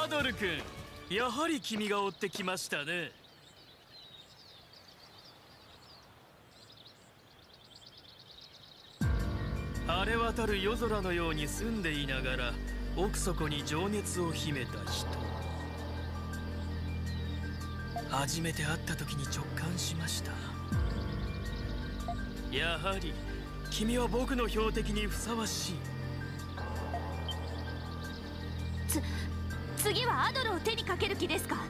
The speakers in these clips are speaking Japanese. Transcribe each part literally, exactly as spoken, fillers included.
アドル君、やはり君が追ってきましたね。晴れ渡る夜空のように住んでいながら奥底に情熱を秘めた人。初めて会った時に直感しました。やはり君は僕の標的にふさわしい。 つ次はアドルを手にかける気ですか？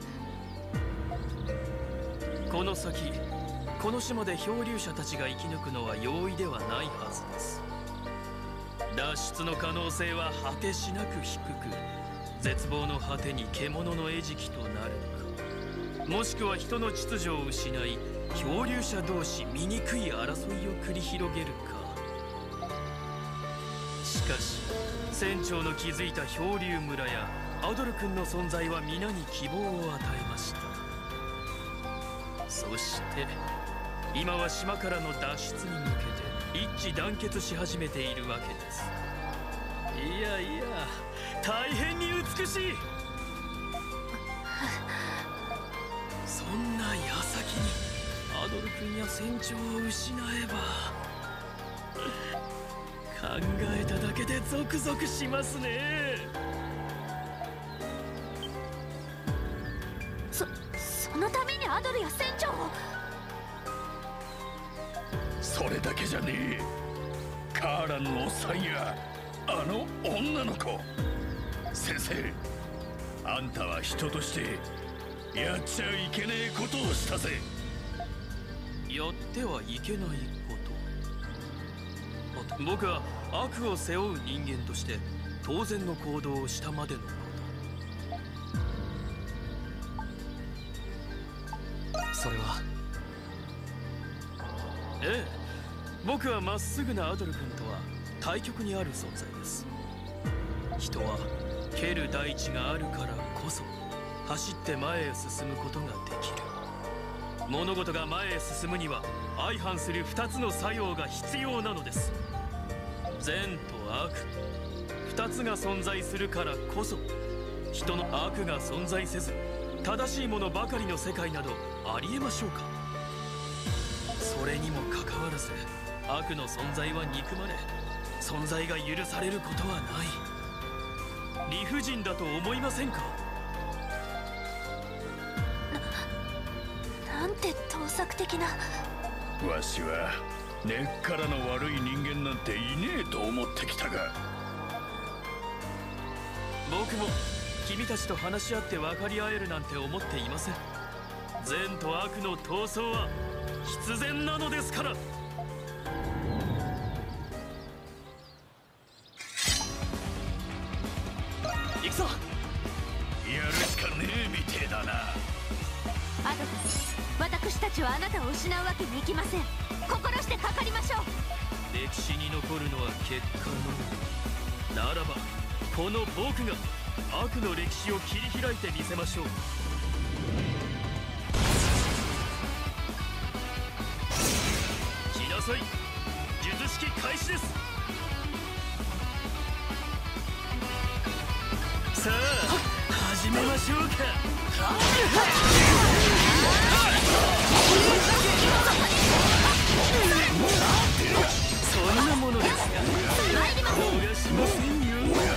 この先この島で漂流者たちが生き抜くのは容易ではないはずです。脱出の可能性は果てしなく低く、絶望の果てに獣の餌食となるか、もしくは人の秩序を失い漂流者同士醜い争いを繰り広げるか。しかし船長の築いた漂流村やアドル君の存在は皆に希望を与えました。そして今は島からの脱出に向けて一致団結し始めているわけです。いやいや、大変に美しい。そんな矢先にアドル君や船長を失えば、考えただけでゾクゾクしますね。 そそのためにアドルや船長を。 それだけじゃねえ。カーランのおっさんやあの女の子。先生、あんたは人としてやっちゃいけねえことをしたぜ。 やってはいけないこと。僕は悪を背負う人間として当然の行動をしたまでのこと。それはええ、僕はまっすぐなアドル君とは対極にある存在です。人は蹴る大地があるからこそ走って前へ進むことができる。物事が前へ進むには相反する二つの作用が必要なのです。善と悪、二つが存在するからこそ人の悪が存在せず正しいものばかりの世界などありえましょうか。それにもかかわらず悪の存在は憎まれ、存在が許されることはない。理不尽だと思いませんか？ な、なんて盗作的な。 わしは根っからの悪い人間なんていねえと思ってきたが。 僕も君たちと話し合って分かり合えるなんて思っていません。善と悪の闘争は必然なのですから。行くぞ。 やるしかねえみてえだな。 アドル、私たちはあなたを失うわけにいきません。心してかかりましょう。 歴史に残るのは結果のみならば、この僕が悪の歴史を切り開いてみせましょう。来なさい。術式開始です。さあ始めましょうか。そんなものですが逃しませんよ。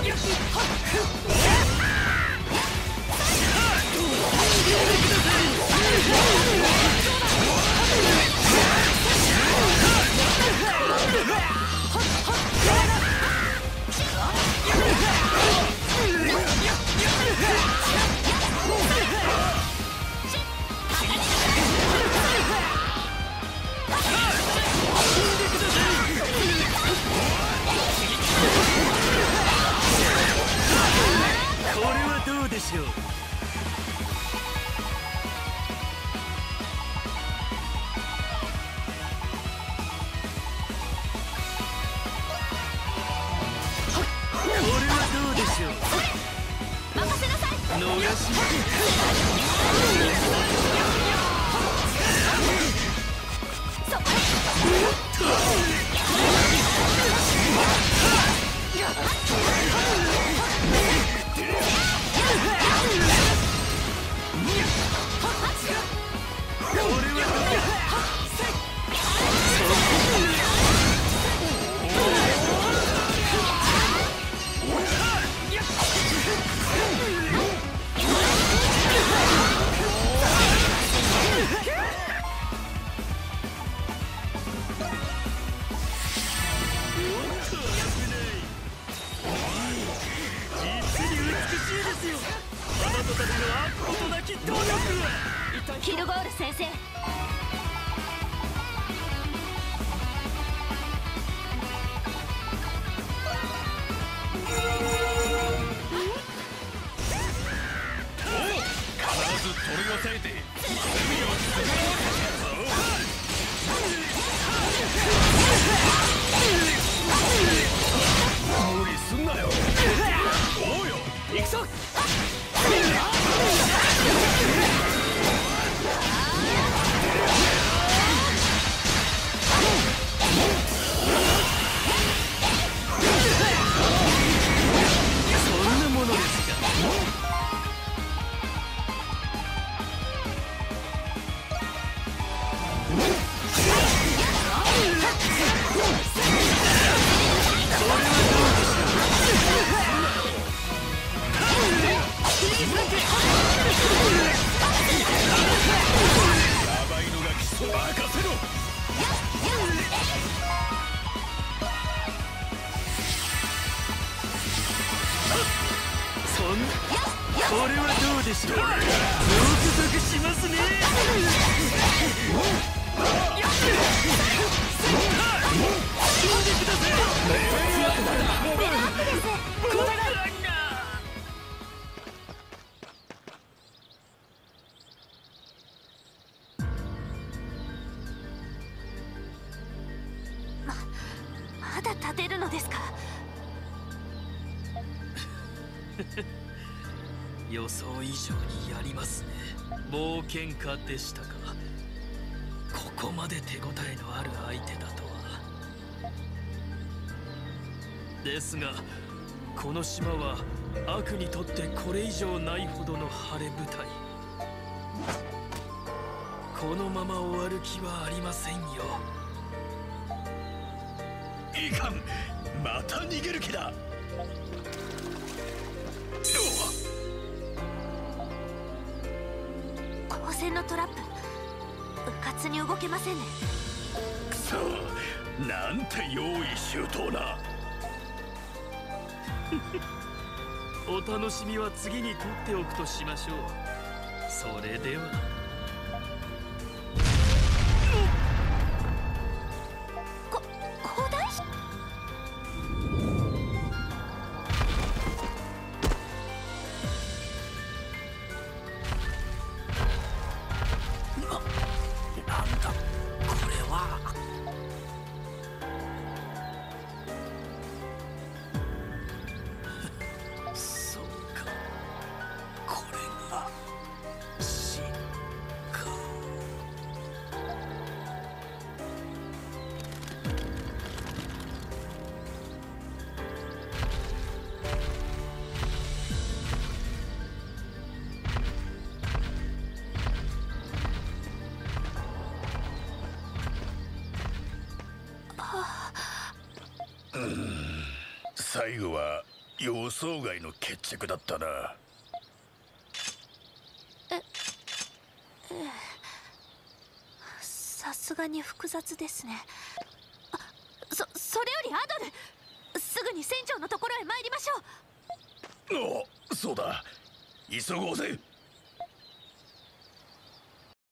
これはどうでしょう。これはどうでしょう。 任せなさい。 逃しまそこへ。 ますよ。あなたたちの悪ことなき努力。 キルゴール先生、 必ず取り押さえて罪を償わせ無理すんなよ。おうよ、行くぞ。 そんなものですか。 ヤバいのが基礎任せろ。 そんな、これはどうでしょう。ゾクゾクしますね。死んでください。 まだ立てるのですか？ 予想以上にやりますね。冒険家でしたか。ここまで手応えのある相手だとは。ですがこの島は悪にとってこれ以上ないほどの晴れ舞台。このまま終わる気はありませんよ。 いかん、また逃げる気だ。 光線のトラップ、うかつに動けませんね。 くそ、なんて用意周到な。 お楽しみは次に取っておくとしましょう。それでは。 こ古代史、 なんだこれは。そうか、これが死か。 最後は予想外の決着だったな。 さすがに複雑ですね。あ、そそれよりアドル、すぐに船長のところへ参りましょう。 お、そうだ、急ごうぜ。